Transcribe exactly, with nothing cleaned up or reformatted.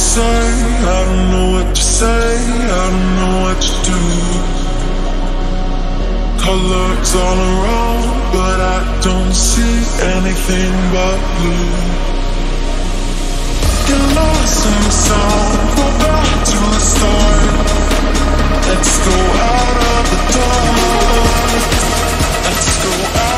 say, I don't know what to say, I don't know what to do. Colors all around, but I don't see anything but blue. Get lost in the sound, go back to the start. Let's go out of the dark. Let's go out.